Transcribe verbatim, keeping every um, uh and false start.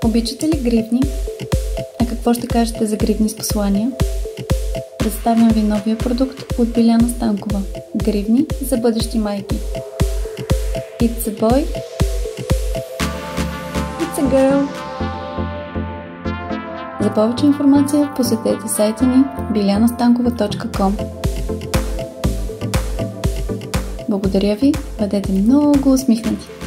Обичате ли гривни? А какво ще кажете за гривни с послания? Представям ви новия продукт от Биляна Станкова. Гривни за бъдещи майки. It's a boy. It's a girl. За повече информация посетете сайта ни биляна станкова точка ком. Благодаря ви, бъдете много усмихнати!